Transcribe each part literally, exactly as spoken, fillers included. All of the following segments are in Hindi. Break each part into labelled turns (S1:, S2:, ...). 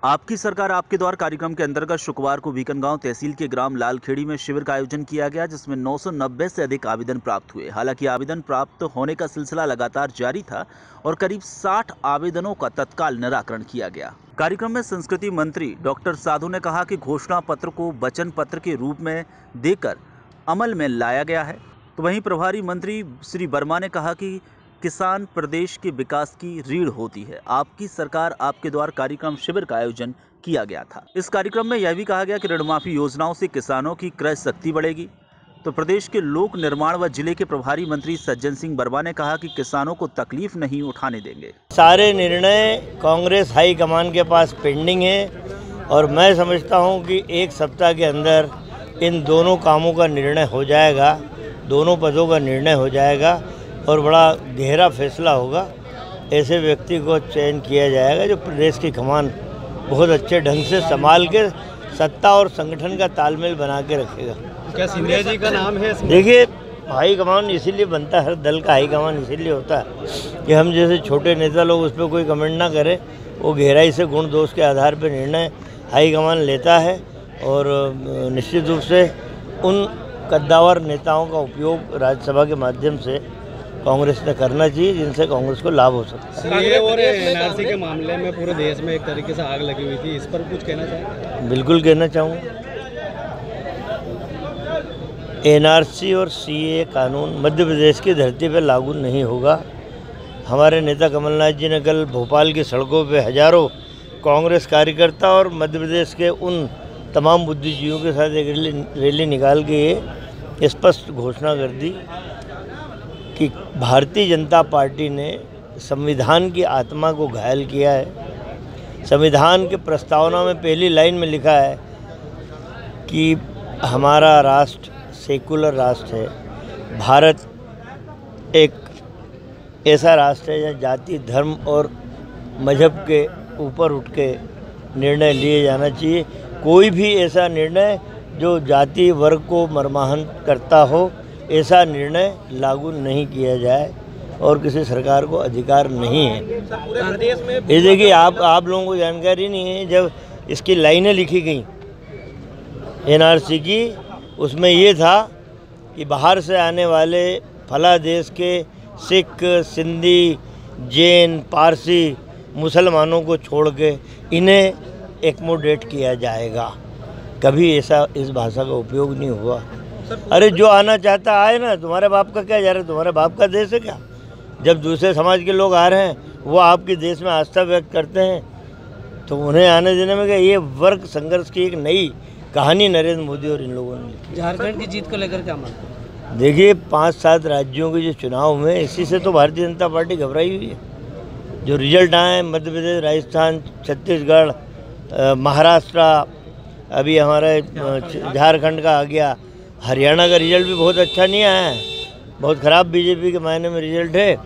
S1: आपकी सरकार आपके द्वार कार्यक्रम के अंतर्गत शुक्रवार को बीकनगांव तहसील के ग्राम लालखेड़ी में शिविर का आयोजन किया गया, जिसमें नौ सौ नब्बे से अधिक आवेदन प्राप्त हुए। हालांकि आवेदन प्राप्त होने का सिलसिला लगातार जारी था और करीब साठ आवेदनों का तत्काल निराकरण किया गया। कार्यक्रम में संस्कृति मंत्री डॉक्टर साधु ने कहा कि घोषणा पत्र को वचन पत्र के रूप में देकर अमल में लाया गया है। तो वहीं प्रभारी मंत्री श्री वर्मा ने कहा कि किसान प्रदेश के विकास की रीढ़ होती है। आपकी सरकार आपके द्वार कार्यक्रम शिविर का आयोजन किया गया था। इस कार्यक्रम में यह भी कहा गया कि ऋण माफी योजनाओं से किसानों की क्रय शक्ति बढ़ेगी। तो प्रदेश के लोक निर्माण व जिले के प्रभारी मंत्री सज्जन सिंह वर्मा ने कहा कि किसानों को तकलीफ नहीं उठाने देंगे।
S2: सारे निर्णय कांग्रेस हाई कमान के पास पेंडिंग है और मैं समझता हूं कि एक सप्ताह के अंदर इन दोनों कामों का निर्णय हो जाएगा, दोनों पदों का निर्णय हो जाएगा और बड़ा गहरा फैसला होगा। ऐसे व्यक्ति को चयन किया जाएगा जो प्रदेश की कमान बहुत अच्छे ढंग से संभाल के सत्ता और संगठन का तालमेल बना के रखेगा।
S3: क्या सिंधिया जी का नाम है?
S2: देखिए, हाई कमान इसीलिए बनता है, हर दल का हाई कमान इसीलिए होता है कि हम जैसे छोटे नेता लोग उस पर कोई कमेंट ना करें। वो गहराई से गुण दोष के आधार पर निर्णय हाई कमान लेता है और निश्चित रूप से उन कद्दावर नेताओं का उपयोग राज्यसभा के माध्यम से कांग्रेस ने करना चाहिए जिनसे कांग्रेस को लाभ हो सकता है।
S3: सीए और एनआरसी के मामले में पूरे देश में एक तरीके से आग लगी हुई थी, इस पर कुछ कहना चाहेंगे?
S2: बिल्कुल कहना चाहूँगा। एनआरसी और सीए कानून मध्य प्रदेश की धरती पर लागू नहीं होगा। हमारे नेता कमलनाथ जी ने कल भोपाल की सड़कों पे हजारों कांग्रेस कार्यकर्ता और मध्य प्रदेश के उन तमाम बुद्धिजीवियों के साथ एक रैली, रैली निकाल के ये स्पष्ट घोषणा कर दी कि भारतीय जनता पार्टी ने संविधान की आत्मा को घायल किया है। संविधान के प्रस्तावना में पहली लाइन में लिखा है कि हमारा राष्ट्र सेकुलर राष्ट्र है। भारत एक ऐसा राष्ट्र है जहाँ जाति, धर्म और मजहब के ऊपर उठ के निर्णय लिए जाना चाहिए। कोई भी ऐसा निर्णय जो जाति वर्ग को मर्माहन करता हो, ऐसा निर्णय लागू नहीं किया जाए और किसी सरकार को अधिकार नहीं है। ये देखिए, आप आप लोगों को जानकारी नहीं है, जब इसकी लाइनें लिखी गई एनआरसी की, उसमें ये था कि बाहर से आने वाले फला देश के सिख, सिंधी, जैन, पारसी, मुसलमानों को छोड़ के इन्हें एकमोडेट किया जाएगा। कभी ऐसा इस भाषा का उपयोग नहीं हुआ। अरे जो आना चाहता आए ना, तुम्हारे बाप का क्या जा रहा है? तुम्हारे बाप का देश है क्या? जब दूसरे समाज के लोग आ रहे हैं, वो आपके देश में आस्था व्यक्त करते हैं, तो उन्हें आने देने में क्या? ये वर्ग संघर्ष की एक नई कहानी नरेंद्र मोदी और इन लोगों ने लिखी।
S3: झारखंड की जीत को लेकर क्या मानते हैं?
S2: देखिए, पाँच सात राज्यों के जो चुनाव में, इसी से तो भारतीय जनता पार्टी घबराई हुई है। जो रिजल्ट आए मध्य प्रदेश, राजस्थान, छत्तीसगढ़, महाराष्ट्र, अभी हमारे झारखंड का आ गया, हरियाणा का रिजल्ट भी बहुत अच्छा नहीं आया है, बहुत ख़राब बीजेपी के मायने में रिजल्ट है।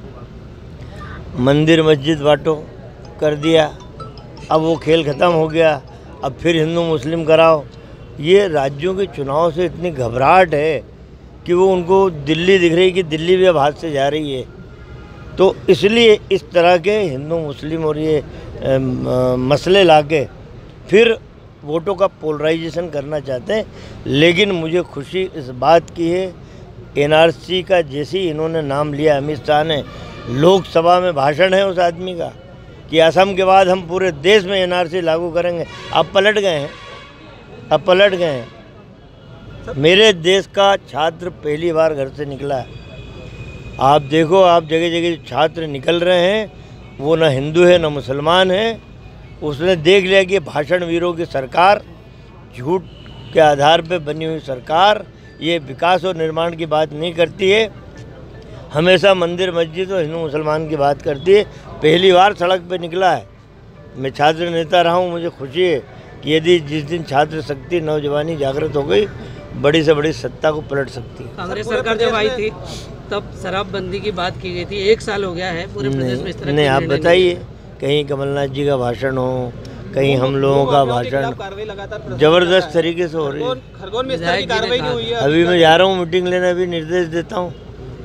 S2: मंदिर मस्जिद बांटो कर दिया, अब वो खेल ख़त्म हो गया, अब फिर हिंदू मुस्लिम कराओ। ये राज्यों के चुनाव से इतनी घबराहट है कि वो उनको दिल्ली दिख रही कि दिल्ली भी अब हाथ से जा रही है। तो इसलिए इस तरह के हिंदू मुस्लिम और ये आ, आ, मसले लाके फिर वोटों का पोलराइजेशन करना चाहते हैं। लेकिन मुझे खुशी इस बात की है, एनआरसी का जैसे ही इन्होंने नाम लिया, अमित शाह ने, लोकसभा में भाषण है उस आदमी का कि असम के बाद हम पूरे देश में एनआरसी लागू करेंगे। अब पलट गए हैं, अब पलट गए हैं। मेरे देश का छात्र पहली बार घर से निकला है। आप देखो, आप जगह जगह छात्र निकल रहे हैं, वो ना हिंदू है ना मुसलमान है। उसने देख लिया कि भाषण वीरों की सरकार, झूठ के आधार पे बनी हुई सरकार, ये विकास और निर्माण की बात नहीं करती है, हमेशा मंदिर मस्जिद और हिंदू मुसलमान की बात करती है। पहली बार सड़क पे निकला है। मैं छात्र नेता रहा हूँ, मुझे खुशी है कि यदि जिस दिन छात्र शक्ति नौजवानी जागृत हो गई, बड़ी से बड़ी सत्ता को पलट सकती है।
S4: कांग्रेस सरकार जब आई थी तब शराबबंदी की बात की गई थी, एक साल हो गया है पूरे प्रदेश में इस तरह।
S2: नहीं, आप बताइए, कहीं कमलनाथ जी का भाषण हो, कहीं हम लोगों का भाषण जबरदस्त तरीके से हो रही है।
S3: खरगोन में इस तरह की कार्रवाई क्यों हुई है?
S2: अभी मैं जा रहा हूँ मीटिंग लेने, अभी निर्देश देता हूँ,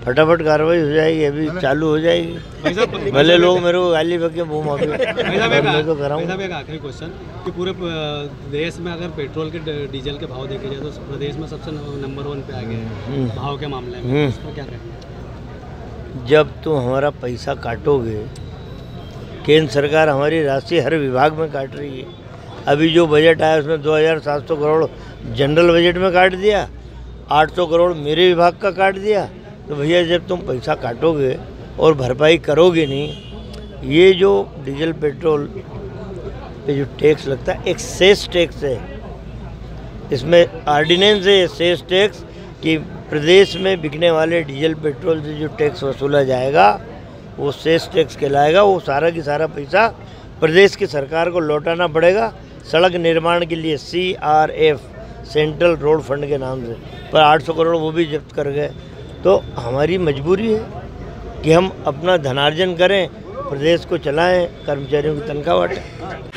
S2: फटाफट कार्रवाई हो जाएगी, अभी चालू हो जाएगी। भले लोग मेरे को गाली बके मुँह माफी मैं तो कराऊँ।
S3: एक आखिरी क्वेश्चन कि पूरे देश में अगर पेट्रोल के डीजल के भाव देखे जाए तो प्रदेश में सबसे नंबर वन पे आ गया है भाव के मामले में, इस पर क्या कहेंगे?
S2: जब तुम हमारा पैसा काटोगे, केंद्र सरकार हमारी राशि हर विभाग में काट रही है। अभी जो बजट आया उसमें दो हज़ार सात सौ करोड़ जनरल बजट में काट दिया, आठ सौ करोड़ मेरे विभाग का काट दिया। तो भैया जब तुम पैसा काटोगे और भरपाई करोगे नहीं, ये जो डीजल पेट्रोल पे जो टैक्स लगता है एक सेस टैक्स है, इसमें ऑर्डिनेंस है सेस टैक्स कि प्रदेश में बिकने वाले डीजल पेट्रोल से जो टैक्स वसूला जाएगा वो सेस टैक्स कहलाएगा। वो सारा की सारा पैसा प्रदेश की सरकार को लौटाना पड़ेगा सड़क निर्माण के लिए, C R F central road fund के नाम से, पर आठ सौ करोड़ वो भी जब्त कर गए। तो हमारी मजबूरी है कि हम अपना धनार्जन करें, प्रदेश को चलाएं, कर्मचारियों की तनख्वाह बांटें।